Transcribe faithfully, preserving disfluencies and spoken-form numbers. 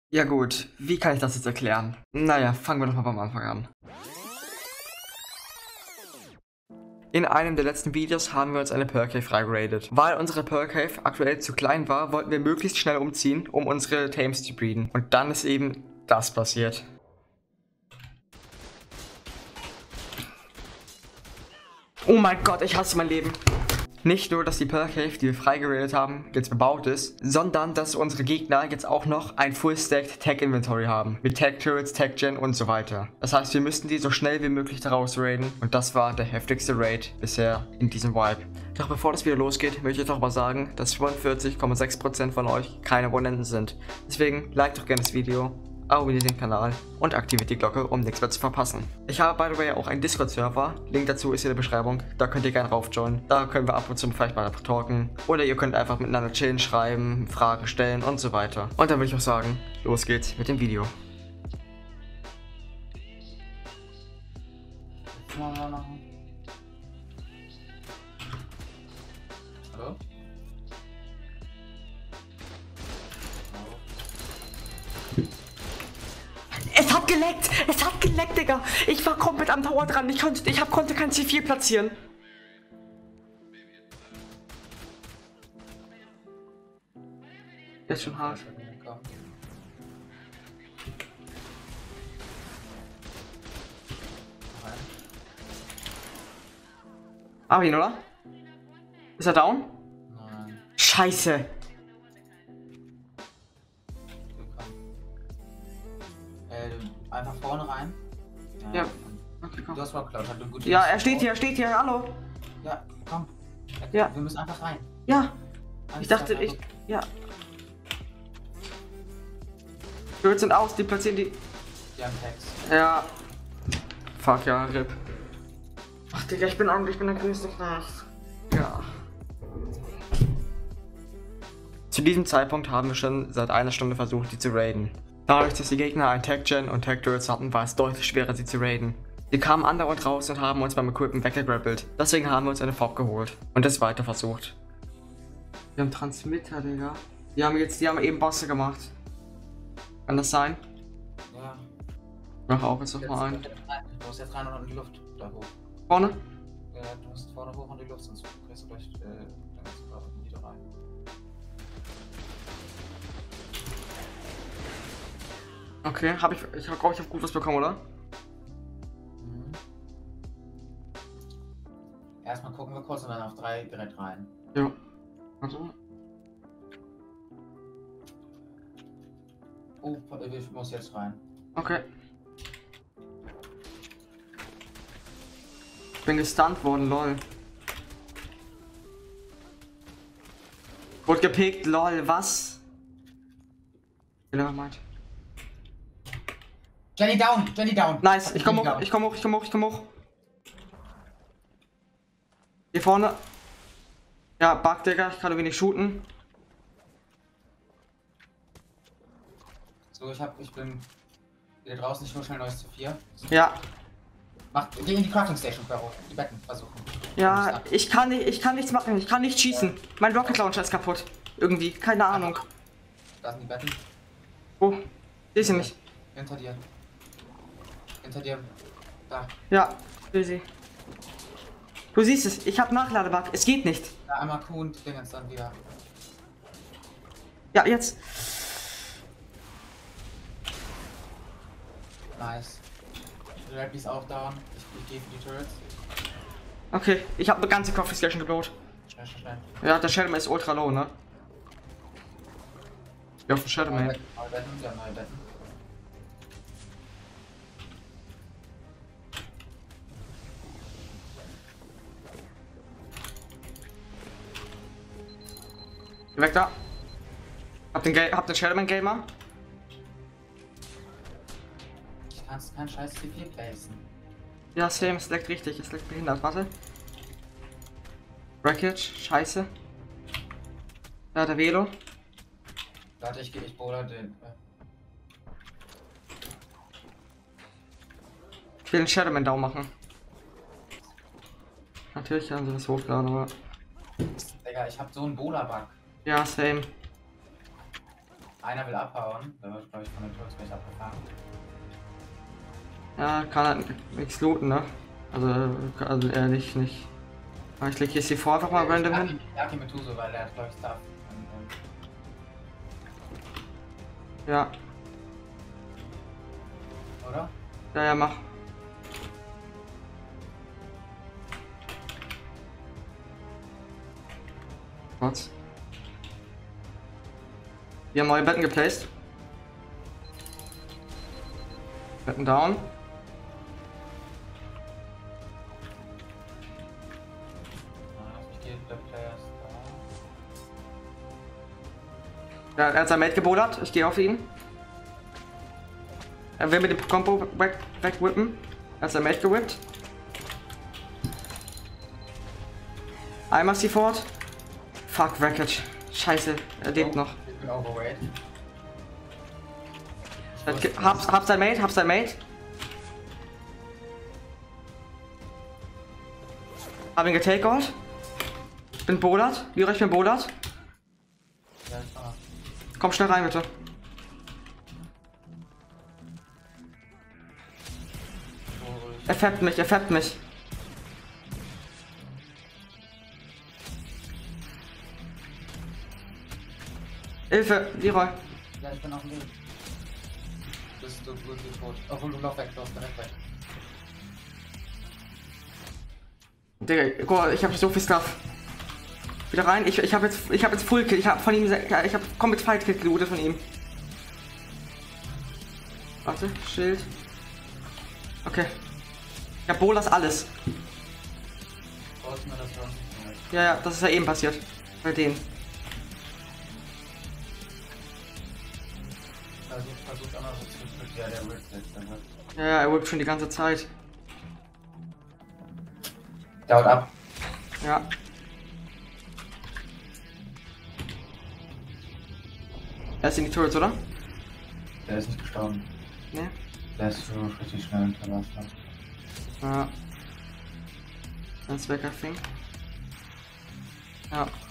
Ja gut, wie kann ich das jetzt erklären? Naja, fangen wir doch mal beim Anfang an. In einem der letzten Videos haben wir uns eine Pearl Cave freigeradet. Weil unsere Pearl Cave aktuell zu klein war, wollten wir möglichst schnell umziehen, um unsere Tames zu breeden. Und dann ist eben das passiert. Oh mein Gott, ich hasse mein Leben. Nicht nur, dass die Pearl Cave, die wir freigeradet haben, jetzt bebaut ist, sondern dass unsere Gegner jetzt auch noch ein Full-Stacked Tech-Inventory haben. Mit Tech-Turrets, Tech-Gen und so weiter. Das heißt, wir müssten die so schnell wie möglich daraus raiden. Und das war der heftigste Raid bisher in diesem Wipe. Doch bevor das wieder losgeht, möchte ich doch mal sagen, dass fünfundvierzig Komma sechs Prozent von euch keine Abonnenten sind. Deswegen liked doch gerne das Video, abonniert den Kanal und aktiviert die Glocke, um nichts mehr zu verpassen. Ich habe, by the way, auch einen Discord-Server. Link dazu ist in der Beschreibung. Da könnt ihr gerne raufjoinen. Da können wir ab und zu vielleicht mal talken. Oder ihr könnt einfach miteinander chillen, schreiben, Fragen stellen und so weiter. Und dann würde ich auch sagen, los geht's mit dem Video. Hallo? Es hat geleckt! Es hat geleckt, Digga! Ich war komplett am Tower dran. Ich konnte, ich hab, konnte kein C vier platzieren. Das ist schon hart. Aber ihn, oder? Ist er down? Nein. Scheiße! Äh, einfach vorne rein. Ja. Okay, komm. Du hast Rock Cloud, hat einen guten. Ja, er steht hier, er steht hier, hallo! Ja, komm. Ja. Wir müssen einfach rein. Ja! Eins, Ich dachte, zwei, ich. Ja. Turrets sind aus, die platzieren die. Die haben Text. Ja. Fuck ja, R I P. Ach Digga, ich bin eigentlich, ich bin der größte Knecht. Ja. Zu diesem Zeitpunkt haben wir schon seit einer Stunde versucht, die zu raiden. Dadurch, dass die Gegner ein Tech-Gen und Tech-Turrets hatten, war es deutlich schwerer, sie zu raiden. Sie kamen andauernd raus und haben uns beim Equippen weggegrappelt. Deswegen haben wir uns eine F O B geholt und es weiter versucht. Wir haben Transmitter, Digga. Die haben jetzt, die haben eben Bosse gemacht. Kann das sein? Ja. Mach auch jetzt noch Jetzt, mal ein. Du musst jetzt rein und in die Luft. Da hoch. Vorne? Ja, du musst vorne hoch in die Luft, sonst kriegst du gleich äh, dann kannst du gerade wieder rein. Okay, hab ich, ich glaube, ich habe gut was bekommen, oder? Mhm. Erstmal gucken wir kurz und dann auf drei direkt rein. Ja. Also. Oh, ich muss jetzt rein. Okay. Ich bin gestunt worden, lol. Wurde gepickt, lol, was? Genau, meint. Jenny down, Jenny down. Nice, ich komm Jenny hoch, down. ich komm hoch, ich komm hoch, ich komm hoch. Hier vorne. Ja, Bug, Digga, ich kann irgendwie nicht shooten. So, ich hab, ich bin wieder draußen, ich hol schnell neues zu vier. Ja, Mach, geh in die Crafting Station, Quero. Die Betten versuchen. ja, ich kann nicht, ich kann nichts machen, ich kann nicht schießen. Mein Rocket Launcher ist kaputt. Irgendwie, keine Ahnung. Da sind die Betten. Oh, sehe sie nicht. Hinter dir. Hinter dir. Da. Ja, sehe sie. Du siehst es, ich habe Nachladebug, es geht nicht. Da einmal Kuh und Dingens dann wieder. Ja, jetzt. Nice. Rappy ist auch down. Ich, ich gehe für die Turrets. Okay, ich habe eine ganze Coffee Station geblowt. Schnell, schnell, schnell. Ja, der Shadowman ist ultra low, ne? Ja, auf den Neue Shadowman. Betten, neue Betten, wir haben neue Betten. Geh weg da. Hab den, Ga hab den Shadowman Gamer. Ich kann keinen scheiß C vier placen. Ja, same, es leckt richtig, es leckt behindert. Warte. Wreckage, scheiße. Da der Velo. Warte, ich gehe, ich bowler den. Äh, Ich will den Shadowman down machen. Natürlich haben sie das hochgeladen, aber. Digga, ich hab so einen Bowler-Bug. Ja, same. Einer will abhauen, da wird, glaube ich, von den Turks gleich abgefahren. Ja, kann halt nichts looten, ne? Also, also eher nicht, nicht. Aber ich leg hier C vier einfach mal random hin. Ich lag ihn mit Tuso, weil der hat, glaube ich, Stuff. Und, Ja, ähm, oder? ja, ja, mach. Was? Wir haben neue Betten geplaced. Betten down. Ich gehe der Players da. Ja, er hat sein Mate gebodert. Ich gehe auf ihn. Er will mit dem Combo weg, wegwhippen. Er hat sein Mate gewippt. Einmal C fort. Fuck, Wreckage. Scheiße, er lebt noch. Ich bin overweight. Hab, hab sein Mate, hab sein Mate. Hab ihn getakeout. Bin bodert. Lyra, ich bin bodert. Ja, ich war. Komm schnell rein, bitte. Er fappt mich, er fappt mich. Hilfe, Leroy. Ja, ich bin auf dem Weg. Bist du gut tot. Obwohl du lauf weg, lauf direkt weg. Digga, guck mal, ich hab so viel Stuff. Wieder rein, ich, ich hab jetzt ich hab jetzt Full Kill, ich hab von ihm ich hab komplett Fight Kill gelootet von ihm. Warte, Schild. Okay. Ich hab Bolas alles. Brauchst du mir das sonst? Ja, ja, das ist ja eben passiert. Bei denen. Versuch, versucht einmal so zu drücken. Ja, der whippt jetzt, der whippt. Ja, ja, er whippt schon die ganze Zeit. Der haut ab. Ja. Er ist in die Turrets, oder? Der ist nicht gestorben. Ne? Der ist so richtig schnell hinterlassen. Ja. Ganz weg, I think. Ja.